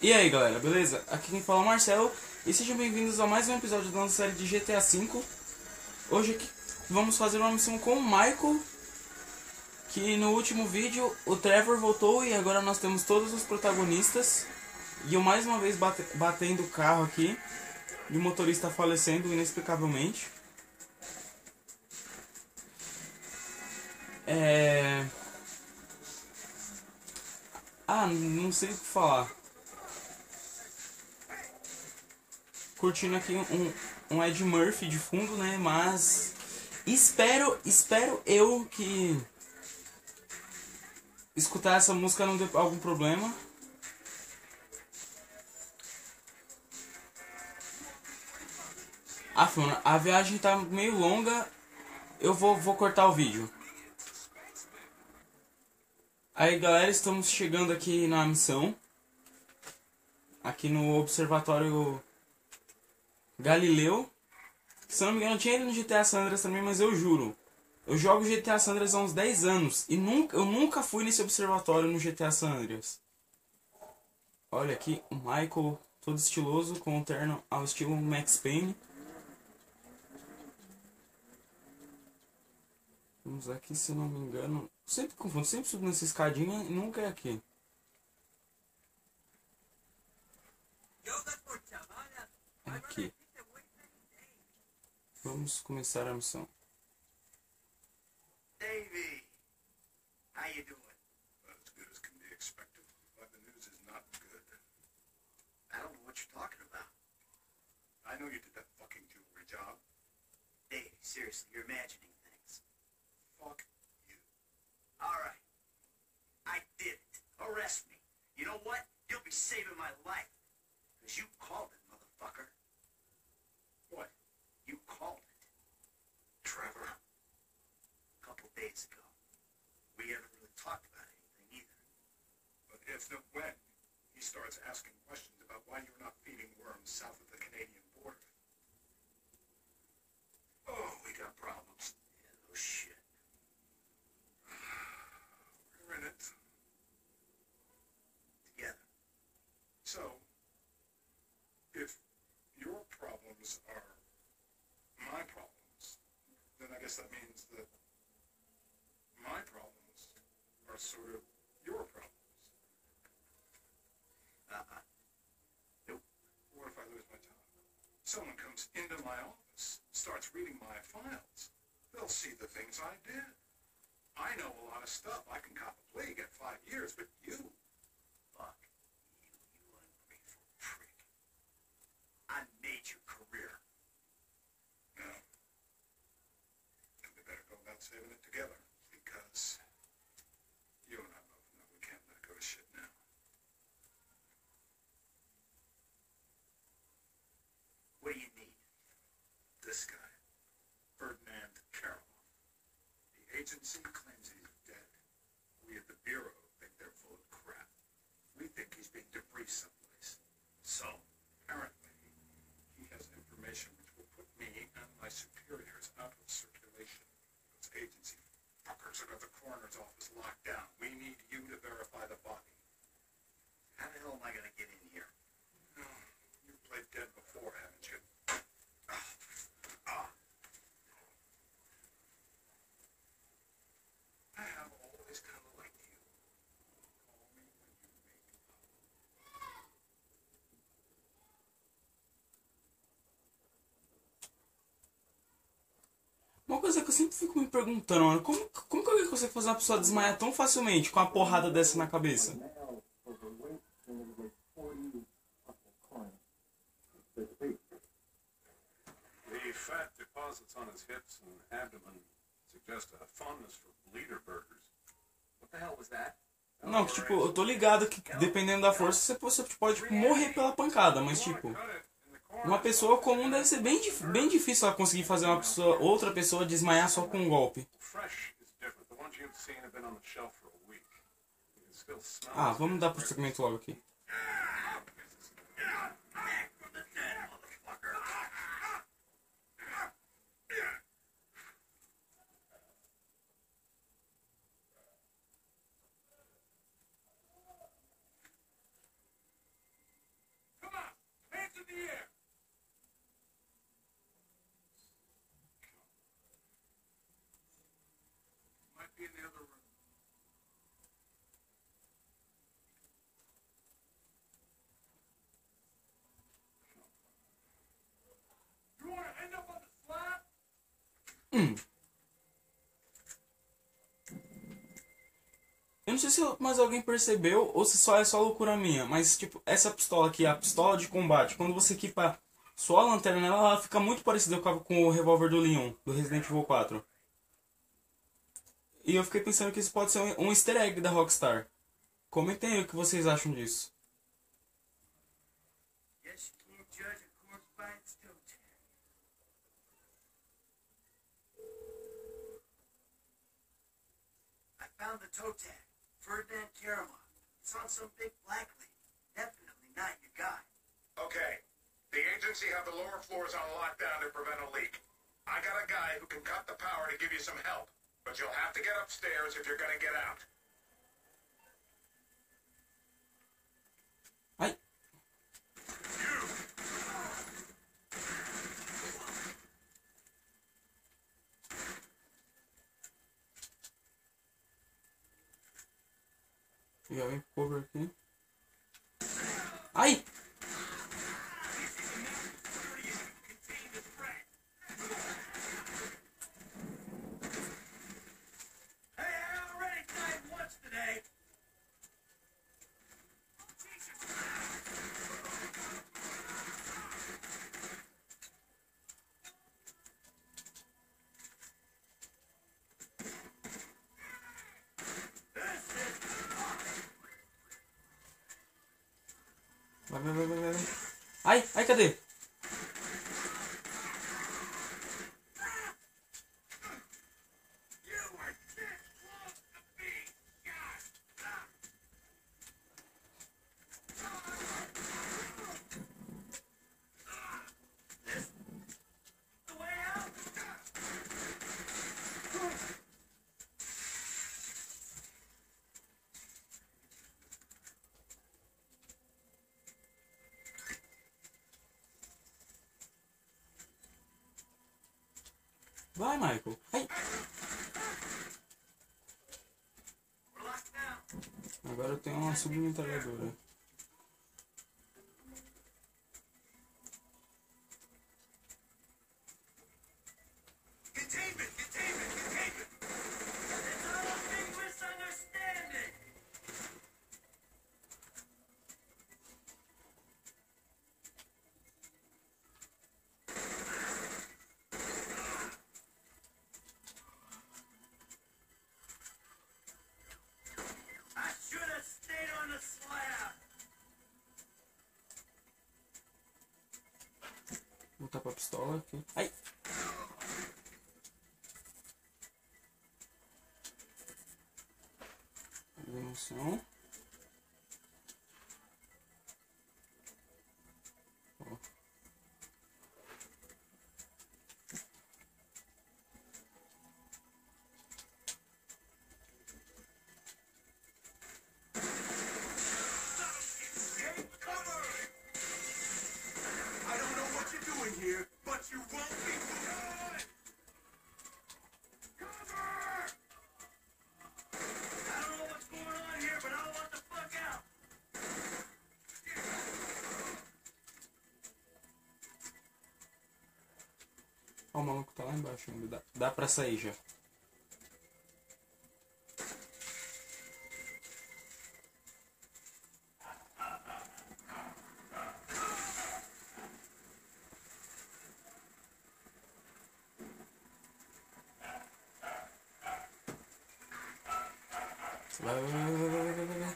E aí galera, beleza? Aqui quem fala é o Marcelo e sejam bem-vindos a mais um episódio da nossa série de GTA V. Hoje aqui vamos fazer uma missão com o Michael, que no último vídeo o Trevor voltou e agora nós temos todos os protagonistas. E eu mais uma vez batendo o carro aqui e o motorista falecendo inexplicavelmente. Não sei o que falar. Curtindo aqui um Ed Murphy de fundo, né? Mas espero eu que escutar essa música não dê algum problema. Mano, a viagem tá meio longa. Eu vou cortar o vídeo. Aí galera, estamos chegando aqui na missão. Aqui no Observatório Galileu. Se eu não me engano, tinha ele no GTA San Andreas também, mas eu juro, eu jogo GTA San Andreas há uns 10 anos e eu nunca fui nesse observatório no GTA San Andreas. Olha aqui o Michael, todo estiloso, com um terno ao estilo Max Payne. Vamos aqui, se eu não me engano. Sempre confundo, sempre subo nessa escadinha e nunca é aqui. Aqui. Vamos começar a missão. Davey, how you doing? Well, as good as can be expected, but the news is not good. I don't know what you're talking about. I know you did that fucking jewelry job. Davey, seriously, you're imagining things. Fuck you. All right, I did it. Arrest me. You know what? You'll be saving my life. Because you called it, motherfucker. What? You called it. Trevor. A couple days ago. We haven't really talked about anything either. But if and when he starts asking questions about why you're not feeding worms south of the Canadian border. Oh, we got problems. Yeah, no shit. We're in it. Together. So, if your problems are my problems, then I guess that means that my problems are sort of your problems. Nope. What if I lose my job? Someone comes into my office, starts reading my files. They'll see the things I did. I know a lot of stuff. I can cop a plea, get 5 years, but you... Fuck you ungrateful prick. I made your career. No. And we better go about saving it together, because you and I both know we can't let it go to shit now. What do you need? This guy, Ferdinand Karloff. The agency claims he's dead. We at the Bureau think they're full of crap. We think he's being debriefed someplace. So, apparently, he has information which will put me and my superiors out of circulation. Those agency fuckers have got the coroner's office locked down. We need you to verify the body. How the hell am I going to get in here? You've played dead before, haven't you? I have always kind of liked you. Call me when you make up. Uma coisa que eu sempre fico me perguntando, mano, como que alguém consegue fazer uma pessoa desmaiar tão facilmente com uma porrada dessa na cabeça? The fat deposits on his hips and abdomen suggest a fondness for bleeder burgers. What the hell was that? Não, que tipo, eu tô ligado que dependendo da força você pode tipo, morrer pela pancada, mas tipo, uma pessoa comum deve ser bem difícil ela conseguir fazer outra pessoa desmaiar só com um golpe. Fresh is different. The ones you've seen have been on the shelf for a week. You can still smell Vamos dar prosseguimento logo aqui. be in the other room. You want to end up on the slab? Eu não sei se mais alguém percebeu ou se só é só loucura minha, mas tipo, essa pistola aqui, a pistola de combate, quando você equipa só a lanterna nela, ela fica muito parecida com o revólver do Leon, do Resident Evil 4. E eu fiquei pensando que isso pode ser um easter egg da Rockstar. Comentem aí o que vocês acham disso. Yes, you can't judge a corpse by its toe tag. I found the toe tag. Ferdinand Karamov. It's on some big black lady. Definitely not your guy. Okay. The agency have the lower floors on lockdown to prevent a leak. I got a guy who can cut the power to give you some help. But you'll have to get upstairs if you're gonna get out. Ai. Já vem pro cover aqui. Ai! Hey, I already died once today. Vai. Ai, ai, cadê? You were this close to being shot. This the way out? Vai, Michael. Ai. We're locked now. Agora eu tenho uma submetralhadora. Containment! It's all a big misunderstanding! I should have stayed on the slab! Vou botar pra pistola aqui. Ai! Munição. Ó. Take cover! I don't know what you're doing here, but you won't be good! Cover! I don't know what's going on here, but I want the fuck out! Ó, o maluco tá lá embaixo ainda. Dá pra sair já. Vai.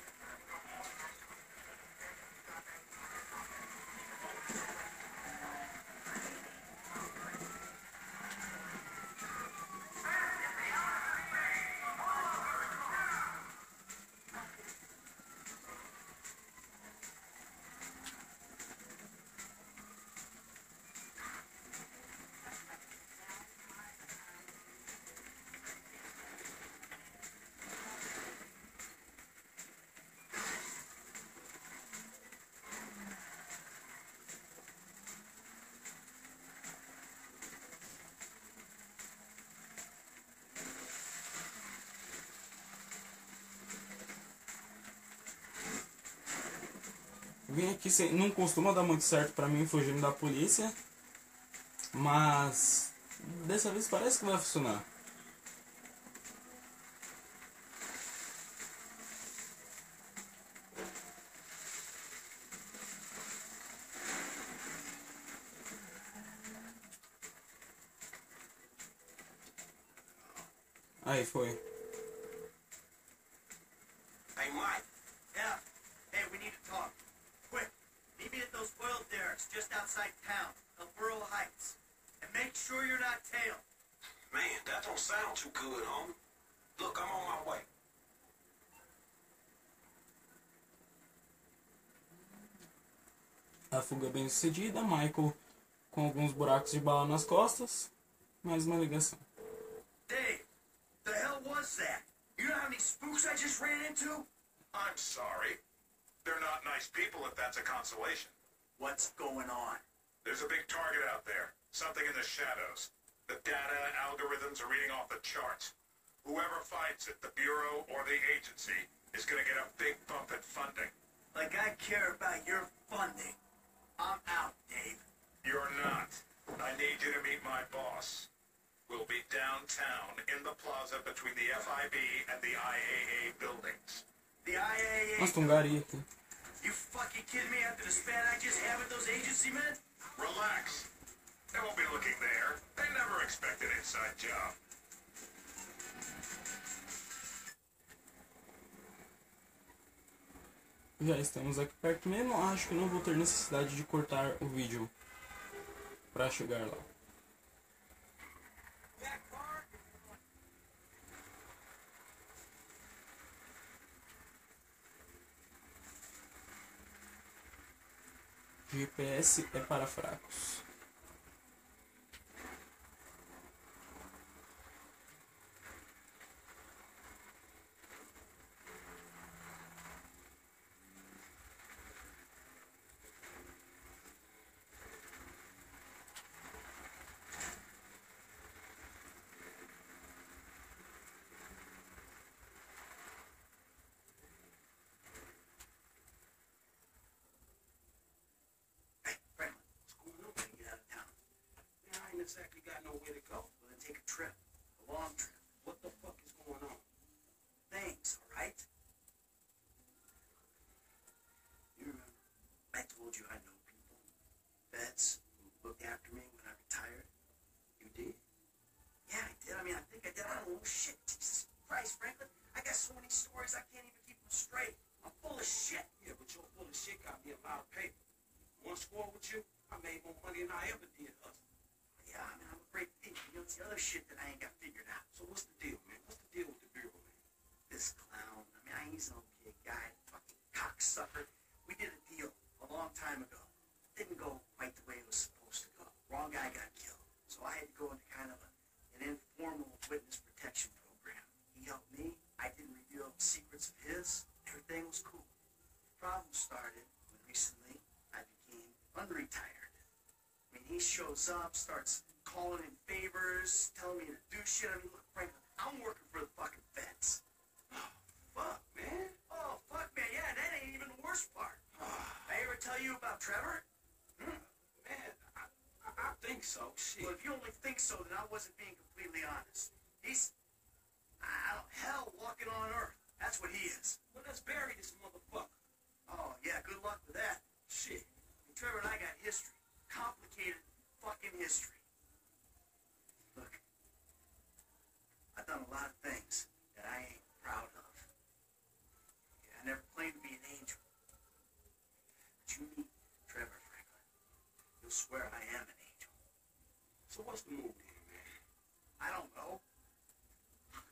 Vim aqui sem... Não costuma dar muito certo pra mim fugindo da polícia. Mas... dessa vez parece que vai funcionar. Aí, foi. Hey, Mike. Yeah. Hey, we need to talk. Quick. Meet me at those oil derricks just outside town, El Burro Heights. And make sure you're not tailed. Man, that don't sound too good, homie. Look, I'm on my way. A fuga bem sucedida, Michael com alguns buracos de bala nas costas. Mais uma ligação. Dave, the hell was that? You know how many spooks I just ran into? I'm sorry. They're not nice people if that's a consolation. What's going on? There's a big target out there. Something in the shadows. The data algorithms are reading off the charts. Whoever fights it, the Bureau or the agency, is gonna get a big bump in funding. Like I care about your funding. I'm out, Dave. You're not. I need you to meet my boss. We'll be downtown in the plaza between the FIB and the IAA buildings. The IAA... Nossa, tem um gari aqui. You fucking kidding me after the spat I just had with those agency men? Relax. They won't be looking there. They never expect an inside job. Já estamos aqui perto mesmo. Acho que não vou ter necessidade de cortar o vídeo pra chegar lá. GPS é para fracos. Exactly got nowhere to go. Well, then take a trip. A long trip. What the fuck is going on? Thanks, alright? You remember, I told you I know people, vets, who looked after me when I retired? You did? Yeah, I did. I mean, I think I did. I don't know. Shit. Jesus Christ, Franklin. I got so many stories I can't even keep them straight. I'm full of shit. Yeah, but your full of shit got me a lot of paper. One score with you, I made more money than I ever did hustling. Yeah, I mean, I'm a great thief. You know, it's the other shit that I ain't got figured out. So what's the deal, man? What's the deal with the Bureau, man? This clown, I mean, he's an okay guy, fucking cocksucker. We did a deal a long time ago. Didn't go quite the way it was supposed to go. Wrong guy got killed. So I had to go into kind of an informal witness protection program. He helped me. I didn't reveal secrets of his. Everything was cool. Problem started when recently I became unretired. I mean, he shows up, starts calling in favors, telling me to do shit. I mean, look, Franklin, I'm working for the fucking vets. Oh, fuck, man. Oh, fuck, man. Yeah, that ain't even the worst part. I ever tell you about Trevor? Man, I think so. Shit. Well, if you only think so, then I wasn't being completely honest. He's, hell walking on earth. That's what he is. Well, let's bury this motherfucker. Oh, yeah, good luck with that. Shit. And Trevor and I got history. Complicated fucking history. Look, I've done a lot of things that I ain't proud of. Yeah, I never claimed to be an angel. But you meet Trevor Franklin, you'll swear I am an angel. So what's the move then, man? I don't know. Look,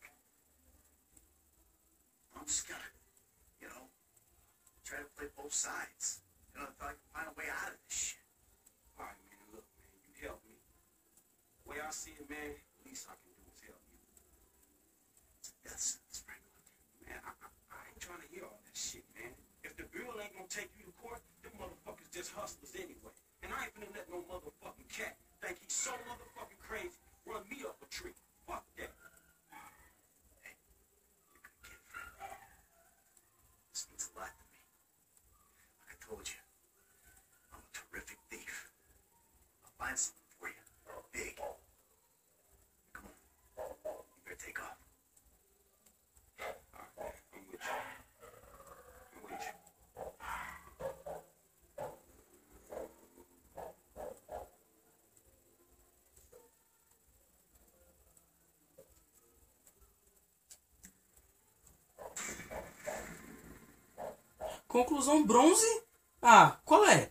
I'm just gonna, try to play both sides. If I can find a way out of this shit. All right, man, look, man, you help me. The way I see it, man, the least I can do is help you. It's a death sentence, Franklin. Man, I ain't trying to hear all that shit, man. If the Bureau ain't gonna take you to court, them motherfuckers just hustlers anyway. And I ain't finna let no motherfucking cat think he's so motherfucking crazy run me up a tree. Fuck that. Hey, you're a good kid, Franklin. This means a lot to me. Like I told you, Conclusão, bronze? Ah, qual é?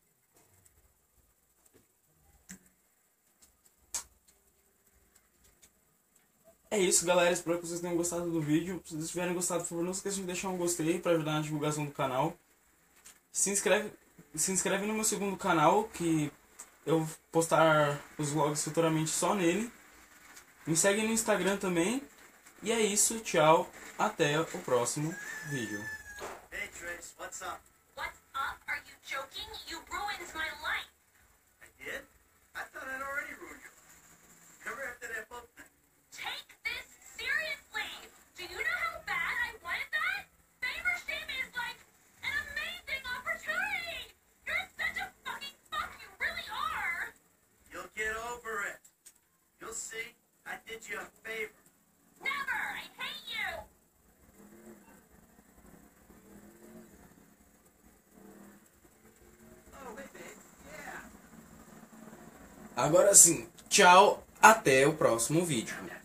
É isso, galera. Espero que vocês tenham gostado do vídeo. Se vocês tiverem gostado, por favor, não esqueçam de deixar um gostei para ajudar na divulgação do canal. Se inscreve no meu segundo canal, que eu vou postar os vlogs futuramente só nele. Me segue no Instagram também. E é isso, tchau. Até o próximo vídeo. Hey Trace, what's up? What's up? Are you joking? You ruined my life. I did? I thought I'd already ruined you. Remember after that boat thing? Take this seriously. Do you know how bad I wanted that? Fame or shame is like an amazing opportunity. You're such a fucking fuck. You really are. You'll get over it. You'll see. I did you a favor. Never. I hate you. Oh, hey, babe. Yeah. Agora sim, tchau. Até o próximo vídeo.